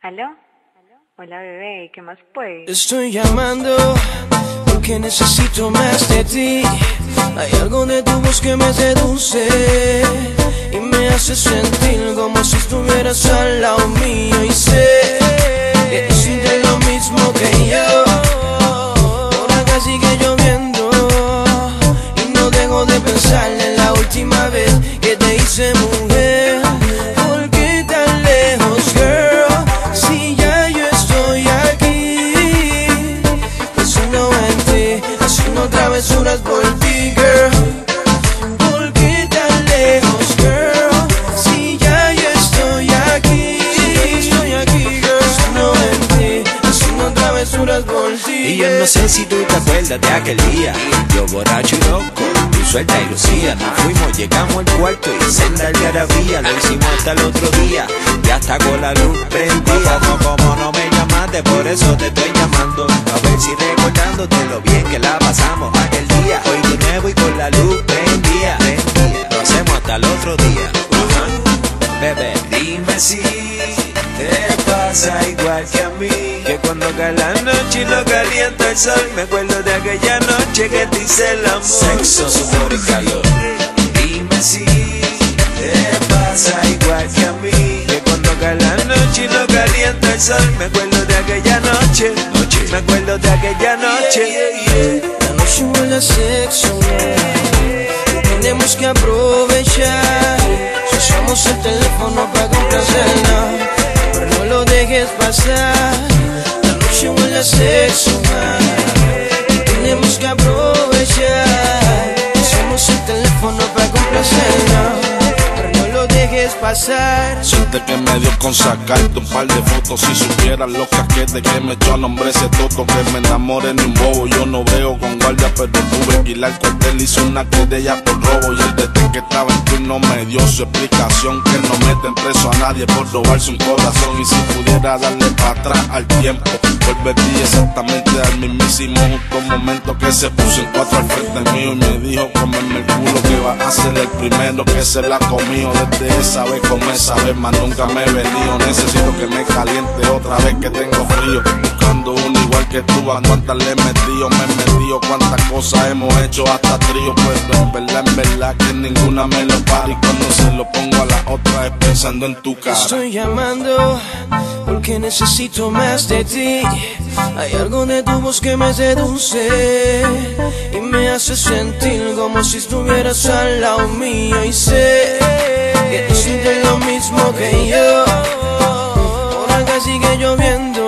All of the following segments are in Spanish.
¿Aló? Hola bebé, ¿qué más pues? Estoy llamando porque necesito más de ti. Hay algo de tu voz que me seduce y me hace sentir como si estuvieras al lado mío. Y sé que tú sientes lo mismo que yo. Por acá sigue lloviendo y no dejo de pensar en la última vez que te hice mujer. ¿Por qué tan lejos, girl? Si ya yo estoy aquí, pensando en ti, haciendo travesuras por ti, girl. ¿Por qué tan lejos, girl? Si ya yo estoy aquí, girl, pensando en ti, haciendo travesuras por ti. Y yo no sé si tú te acuerdas de aquel día, yo borracho y loco, tú suelta y lucía. Nos fuimos, llegamos al cuarto y senda algarabía. Lo hicimos hasta el otro día, y hasta con la luz prendida. No, como no me llamaste, por eso te estoy llamando, a ver si recordándote lo bien que la pasamos aquel día. Hoy de nuevo y con la luz prendida, lo hacemos hasta el otro día. Bebé, dime si te pasa igual que a mí, que cuando cae la noche y lo calienta el sol, me acuerdo de aquella noche que te hice el amor. Sexo, sudor y calor. Dime si te pasa igual que a mí, que cuando cae la noche y lo calienta el sol, me acuerdo de aquella noche, me acuerdo de aquella noche. La noche huele a sexo, tenemos que aprovechar. Si usamos el teléfono para complacerla, pero no lo dejes pasar. La noche huele a sexo, tenemos que aprovechar. Si usamos el teléfono para complacerla, pero no lo dejes pasar. Siente que me dio con sacarte un par de fotos. Si supieras lo casquete que me echó a nombre ese toto, que me enamoré ni un bobo. Yo no veo con guardia, pero tuve que ir al cuartel. Hice una querella por robo y el detective que estaba en turno me dio su explicación, que no meten preso a nadie por robarse un corazón. Y si pudiera darle para atrás al tiempo, volvería exactamente al mismísimo justo momento que se puso en cuatro al frente mío y me dijo: comerme el culo, que va a ser el primero que se la comió. Desde esa vez como esa vez más nunca me he venido. Necesito que me caliente otra vez que tengo frío, buscando uno igual que tú. A cuántas le he metido, me he metido, cuántas cosas hemos hecho hasta trío. Pero en verdad que ninguna me lo para, y cuando se lo pongo a la otra es pensando en tu cara. Estoy llamando porque necesito más de ti. Hay algo de tu voz que me seduce y me hace sentir como si estuvieras al lado mío. Y sé que tú sientes lo mismo que yo. Por acá sigue lloviendo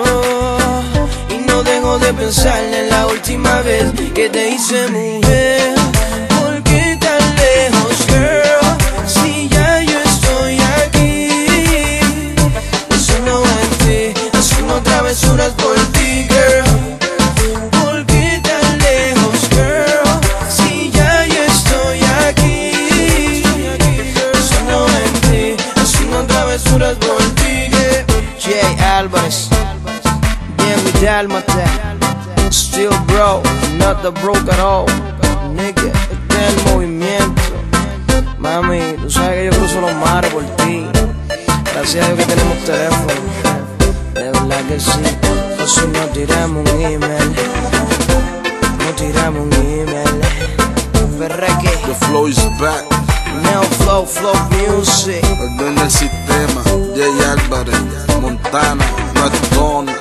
y no dejo de pensar en la última vez que te hice mujer. ¿Por qué tan lejos, girl? Si ya yo estoy aquí, pensando en ti, haciendo travesuras por ti, girl. ¿Por qué tan lejos, girl? Si ya yo estoy aquí, pensando en ti, haciendo travesuras por ti, girl. Jay Álvarez, bien mi dálmata, still bro, not the broke at all, nigga, este es el movimiento. Mami, tú sabes que yo cruzo los mares por ti. Gracias a Dios que tenemos teléfono, de verdad que sí. O si no tiramos un email, no tiramos un email. Berreque, The flow is back. Neo Flow, Flow Music. Ordena el sistema, Jay Álvarez, Montana, Ratón.